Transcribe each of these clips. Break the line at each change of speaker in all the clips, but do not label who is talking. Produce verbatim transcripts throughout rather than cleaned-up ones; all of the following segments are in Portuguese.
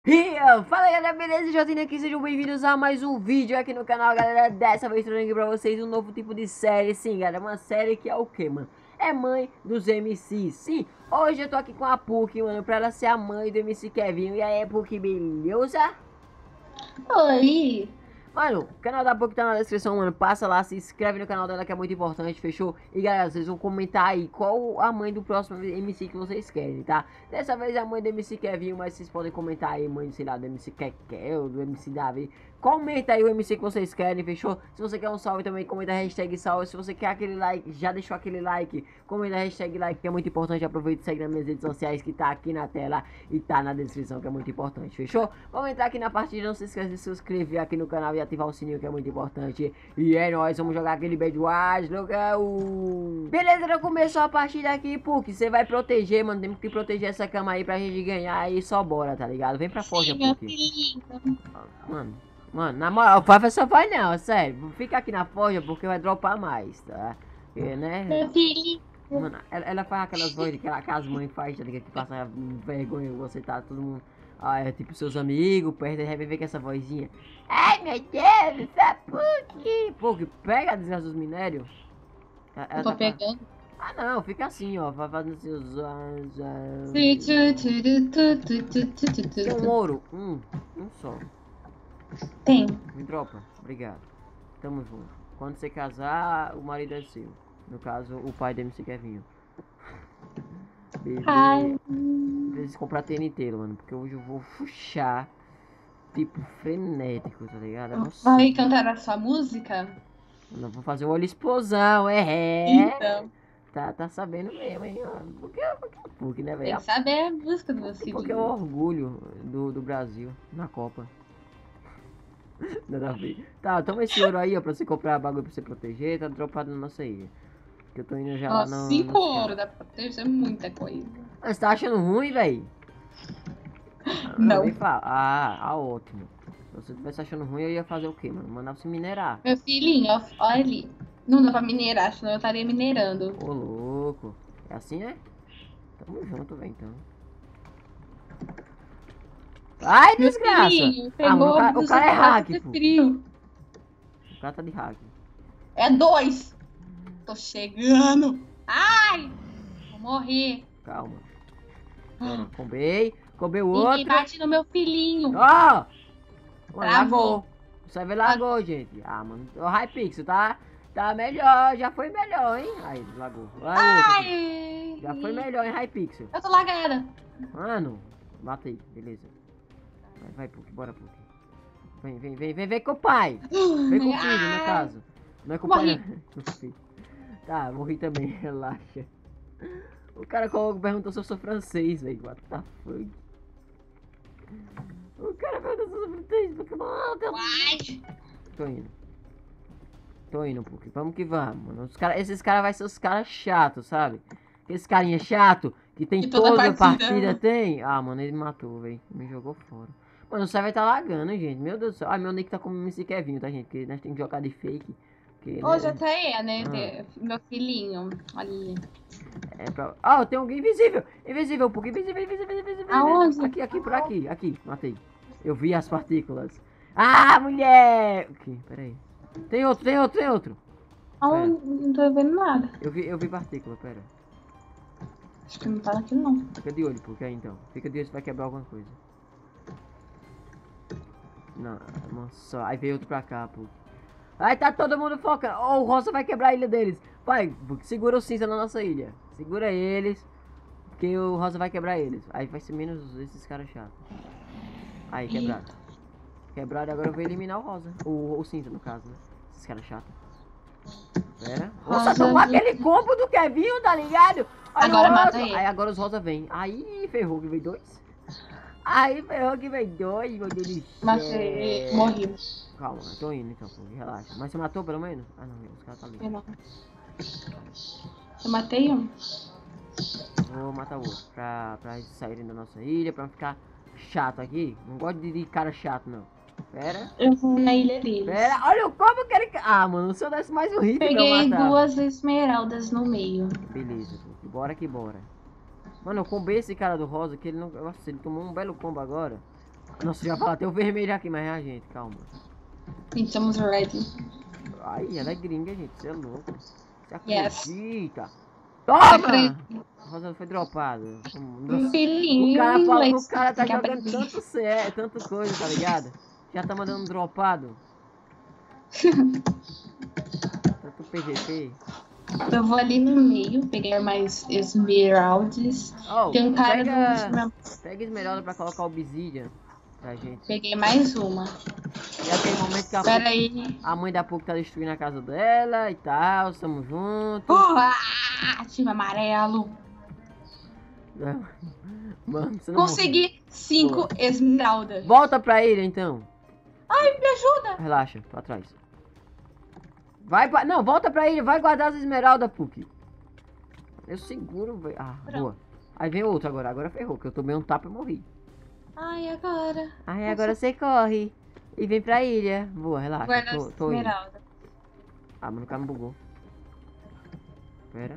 E eu, fala galera, beleza? Jotinho aqui, sejam bem-vindos a mais um vídeo aqui no canal, galera. Dessa vez trazendo aqui pra vocês um novo tipo de série. Sim, galera, uma série que é o que, mano? É mãe dos M Cs. Sim, hoje eu tô aqui com a Puki, mano, pra ela ser a mãe do M C Kevin. E aí, Puki, beleza?
Oi!
Mano, o canal da Puki tá na descrição, mano. Passa lá, se inscreve no canal dela que é muito importante, fechou? E galera, vocês vão comentar aí qual a mãe do próximo M C que vocês querem, tá? Dessa vez é a mãe do M C Kevin, mas vocês podem comentar aí, mãe, sei lá, do M C Kekel, do M C Davi. Comenta aí o M C que vocês querem, fechou? Se você quer um salve também, comenta a hashtag salve. Se você quer aquele like, já deixou aquele like, comenta a hashtag like, que é muito importante. Aproveita e segue nas minhas redes sociais que tá aqui na tela e tá na descrição, que é muito importante, fechou? Vamos entrar aqui na partida, não se esqueça de se inscrever aqui no canal e ativar o sininho, que é muito importante. E é nóis, vamos jogar aquele Bad Wars, local. Beleza, já começou a partida aqui, Puki. Você vai proteger, mano. Temos que proteger essa cama aí pra gente ganhar e só bora, tá ligado? Vem pra forja,
Sim, meu
Puki.
filhinho.
Mano, mano, na moral, vai só vai não, sério. Fica aqui na forja porque vai dropar mais, tá? Porque, né?
Meu filhinho.
Mano, ela, ela faz aquelas vozes que, ela, que as mães fazem, tá ligado? Que passa vergonha, você tá todo mundo. Ah, é tipo seus amigos, perto e vai ver com essa vozinha. Ai meu Deus, essa Puki! Puki, pega a desgraça dos minérios. Ela, ela
Eu tô
tá fa-
pegando.
Ah não, fica assim, ó. Vai fazendo seus.
Sim, tu, tu, tu, tu, tu, tu, tu,
Tem
tu,
um
tu.
ouro? Um. Um só.
Tem.
Me dropa. Obrigado. Tamo junto. Quando você casar, o marido é seu. No caso, o pai do M C Kevinho.
Ai.
Bebê. Preciso comprar T N T, mano. Porque hoje eu vou fuxar. Tipo, frenético, tá ligado? É você.
Vai cantar a sua música?
Eu vou fazer um olho explosão, é.
Então,
Tá, tá sabendo mesmo, hein? Porque, porque, porque né,
tem
velho?
que saber a música do meu
Porque é o
filhinho.
orgulho do, do Brasil na Copa. Nada a ver. Tá, toma esse ouro aí, ó, pra você comprar bagulho pra você proteger. Tá dropado na nossa ilha. Que eu tô indo já lá
Nossa,
no.
cinco
nos
horas
caras.
dá pra ter, isso é muita coisa.
Ah, você tá achando ruim, velho? Não,
Não.
nem fala. Ah, ah, ótimo. Se você tivesse achando ruim, eu ia fazer o quê, mano? Mandar você minerar.
Meu filhinho, ó, olha ali. Não dá pra minerar, senão eu estaria minerando.
Ô, louco. É assim, é? Tamo junto, velho, então. Ai,
Meu
desgraça!
filhinho,
Ah, mano, o
pegou a
cara, o
blusa
cara é
que passa
hack,
de
pô.
frio.
O cara tá de hack.
É dois. Tô chegando. Ai! Vou morrer.
Calma. Pera, combei. Combei o
Ninguém
outro.
bate no meu filhinho.
Ó! Oh!
Travou.
Lagou. Você vê lagou, gente. Ah, mano. O Hypixel tá, tá melhor. Já foi melhor, hein? Aí, lagou. Aí, outro aqui.
Ai!
Já foi melhor, hein, Hypixel.
Eu tô lagada.
Mano, matei. Beleza. Vai, vai, Puck. Bora, Puck. Vem, vem, vem, vem, vem com o pai. Vem com o filho, no
Ai.
caso. Não é com o pai,
Morri.
não. Com o filho. Tá, morri também. Relaxa. O cara perguntou se eu sou francês, velho. What the fuck? O cara perguntou se eu sou francês. Porque, mano, Deus.
Ai.
Tô indo. Tô indo, Puck. Vamos que vamos, mano. Os cara, esses caras vão ser os caras chatos, sabe? Aqueles carinha chato que tem
Que toda
toda a
partida-
partida, tem. Ah, mano, ele me matou, velho. Me jogou fora. Mano, o server tá lagando, gente. Meu Deus do céu. Ah, meu nick tá como M C Kevin, tá, gente? Porque nós temos que jogar de fake. Porque,
Hoje
né,
até é, né?
Ah.
Meu filhinho. Olha ali.
é pra... Ah, tem alguém invisível. Invisível, Puck. Invisível, invisível, invisível.
Aonde?
Aqui, aqui, por aqui. Aqui, matei. Eu vi as partículas. Ah, mulher! Aqui, peraí. Tem outro, tem outro, tem outro.
Aonde? Não tô vendo nada.
Eu vi, eu vi partícula, pera.
Acho que não tá aqui não.
Fica de olho, porque aí então. Fica de olho se vai quebrar alguma coisa. Não, nossa, aí veio outro pra cá, pô. Aí tá todo mundo focando. Oh, o Rosa vai quebrar a ilha deles. Vai, segura o cinza na nossa ilha. Segura eles. Que o Rosa vai quebrar eles. Aí vai ser menos esses caras chatos. Aí, quebrado. Quebrado, agora eu vou eliminar o Rosa. O, o cinza, no caso, né? Esses caras chatos. Pera. Nossa,
Rosa
tomou
vi-
aquele combo do Kevin, tá ligado? Olha
Agora
o Rosa.
mata ele.
Aí agora os Rosa vêm. Aí ferrou que veio dois. Aí ferrou que veio dois, meu Deus do céu.
Mas ele morreu.
Calma, eu tô indo então, pô, relaxa. Mas você matou pelo menos? Ah não, os caras tá ali.
Eu não. Eu matei um.
Vou matar o outro. Pra, pra eles saírem da nossa ilha, pra não ficar chato aqui. Não gosto de, de cara chato, não. Pera.
Eu vou na ilha deles.
Pera, olha o combo que ele... Ah, mano, se eu desse mais um hit, eu
Peguei
matava.
duas esmeraldas no meio.
Beleza, pô, bora que bora. Mano, eu combei esse cara do rosa, que ele não... Nossa, ele tomou um belo combo agora. Nossa, já falar, tem o vermelho aqui, mas é a gente, calma.
Sim, somos ready.
Ai, ela é gringa, gente, você é louco. Você
Yes.
acredita?
Tá
Toma!
acredito.
Rosa foi dropada.
Um
O
filhinho
cara
em
fala que o
inglês.
cara tá
Tem que
jogando
aprender.
tanto sé, tanto coisa, tá ligado? Já tá mandando dropado. Tanto P V P.
Eu vou ali no meio, pegar mais esmeraldas.
Oh,
Tem um cara
pega,
do...
pega esmeralda pra colocar obsidian pra gente.
Peguei mais uma.
E aquele momento que a,
Pera
Puck,
aí.
a mãe da Puck tá destruindo a casa dela e tal, estamos juntos.
Porra! Time amarelo.
Mano, você não
Consegui cinco
Boa.
esmeraldas.
Volta pra ilha então.
Ai, me ajuda.
Relaxa, tô atrás. Vai pra... Não, volta pra ilha, vai guardar as esmeraldas, Puck. Eu seguro, velho. Ah,
Pronto.
boa. Aí vem outro agora, agora ferrou, que eu tomei um tapa e morri.
Ai, agora.
Aí agora você corre e vem pra ilha. Boa, relaxa,
Guarda
tô,
as
tô indo.
esmeraldas.
Ah, mano, o cara me bugou. Pera.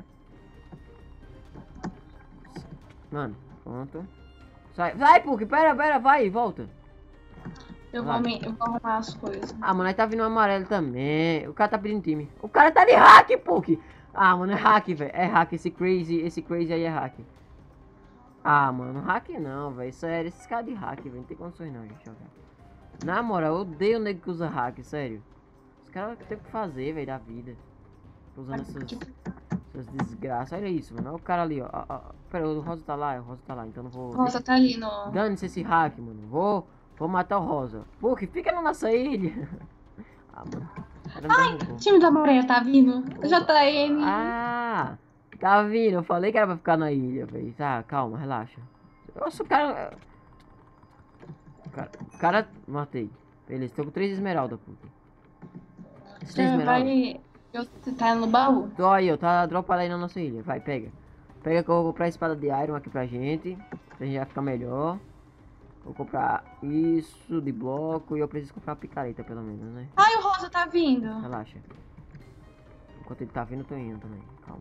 Mano, pronto. Sai, vai, Puck, pera, pera, vai, volta.
Eu vou,
Vai.
me- eu vou arrumar as coisas.
Ah, mano, aí tá vindo um amarelo também. O cara tá pedindo time. O cara tá de hack, Puck. Ah, mano, é hack, velho. É hack, esse crazy, esse crazy aí é hack. Ah, mano, hack não, velho. Sério, esses caras de hack, velho. Não tem condições não, gente, jogar. Na moral, eu odeio o nego que usa hack, sério. Os caras têm o que fazer, velho, da vida. Tô usando essas, essas desgraças. Olha isso, mano. Olha o cara ali, ó. ó, ó. Pera, o Rosa tá lá, o Rosa tá lá, então não vou...
Rosa tá ali no...
Dane-se esse hack, mano. Vou, vou matar o Rosa. Pô, que fica na nossa ilha. Ah, mano.
Ai, time do amarelo tá vindo. Já tá ele.
Ah, tá vindo. Eu falei que era pra ficar na ilha, velho. Tá, calma, relaxa. Nossa, o cara... O cara... O cara... Matei. Beleza, tô com três esmeraldas, puta. Esses três
Já
esmeraldas?
vai... Eu, tá no baú?
Tô aí, ó. Tá dropado aí na nossa ilha. Vai, pega. Pega que eu vou comprar a espada de Iron aqui pra gente. Pra gente já ficar melhor. Vou comprar isso de bloco e eu preciso comprar uma picareta pelo menos, né?
Ai, o Rosa tá vindo.
Relaxa. Enquanto ele tá vindo, eu tô indo também. Calma.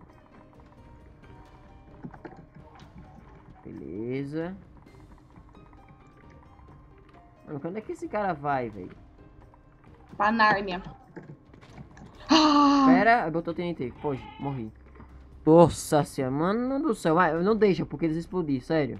Beleza. Mano, quando é que esse cara vai, velho?
Pra Nárnia. Ah,
Pera, botou T N T. Foge, morri. Nossa senhora, mano do céu. Vai, não deixa, porque eles explodir, sério.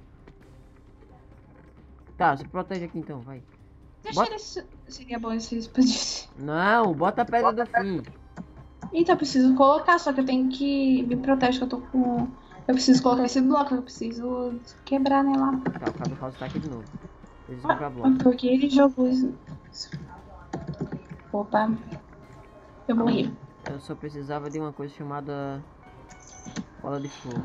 Tá, se protege aqui então, vai.
deixa
bota-
eles... Seria bom se eles explodissem.
Não, bota a pedra do fim.
Eita, eu preciso colocar, só que eu tenho que... Me protege que eu tô com... Eu preciso colocar esse bloco, eu preciso quebrar nela.
Tá, o Cabo House tá aqui de novo. Preciso comprar bloco.
Porque ele jogou isso. Opa. Eu morri.
Eu só precisava de uma coisa chamada bola de fogo.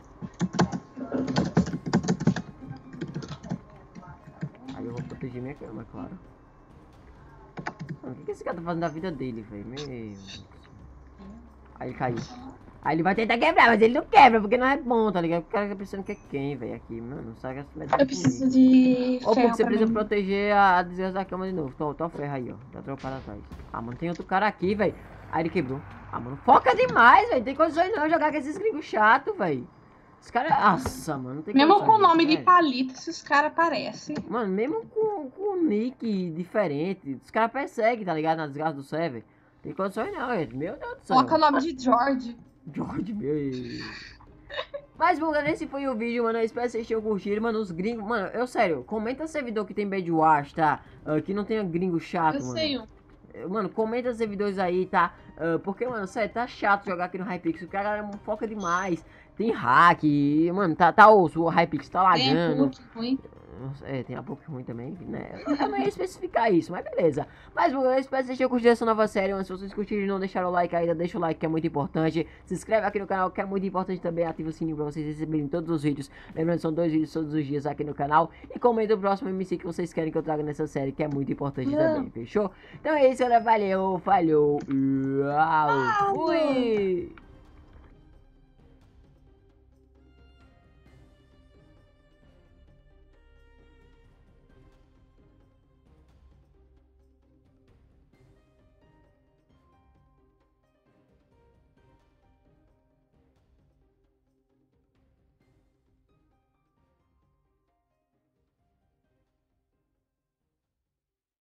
Aí eu vou proteger minha cama, é claro. Mano, o que, que esse cara tá fazendo da vida dele, velho? Meu Deus. Aí ele caiu. Aí ele vai tentar quebrar, mas ele não quebra, porque não é bom, tá ligado? O cara tá pensando que é quem, velho, aqui, mano. Sabe que essa
Eu preciso de
Ô,
ferro
porque você
pra
precisa
mim.
proteger a, a desgraça da cama de novo. Tô, tô ferro aí, ó. Tá dropado atrás. Ah, mano, tem outro cara aqui, velho. Aí ele quebrou. Ah, mano, foca demais, velho. Tem condições não jogar com esses gringos chatos, velho. Os caras... Nossa, mano, não tem
Mesmo
condições,
com o nome de
velho.
palito, esses caras aparecem.
Mano, mesmo com, com nick diferente, os caras perseguem, tá ligado? Na desgraça do server. Tem condições não, gente. Meu Deus do céu.
Coloca o nome de George.
George, meu. Mas, bom, galera, esse foi o vídeo, mano. Eu espero que vocês tenham curtido, mano. Os gringos, mano, eu sério, comenta servidor que tem bad watch, tá? Uh, que não tenha gringo chato,
Eu
mano.
sei um.
Mano, comenta os servidores aí, tá? Uh, porque, mano, sério, tá chato jogar aqui no Hypixel. Porque a galera foca demais. Tem hack, mano, tá, tá osso, o Hypixel tá
Tem
lagando.
muito ruim.
É, tem a pouco ruim também, né? Eu não ia especificar isso, mas beleza. Mas, bom, eu espero que vocês tenham curtido essa nova série. Mas se vocês curtirem e não deixaram o like ainda, deixa o like que é muito importante. Se inscreve aqui no canal que é muito importante também. Ativa o sininho pra vocês receberem todos os vídeos. Lembrando que são dois vídeos todos os dias aqui no canal. E comenta o próximo M C que vocês querem que eu traga nessa série, que é muito importante também, fechou? Então é isso, galera. Valeu, falhou, uau, fui!